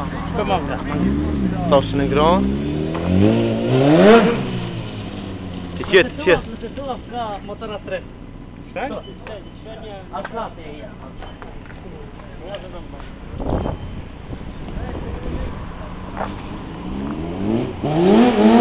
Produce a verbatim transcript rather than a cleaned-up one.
Pomogę. Toczny gro. Świet, świet. Sytuacja motora stres. Tak? Świetnie. A szlaty je. Może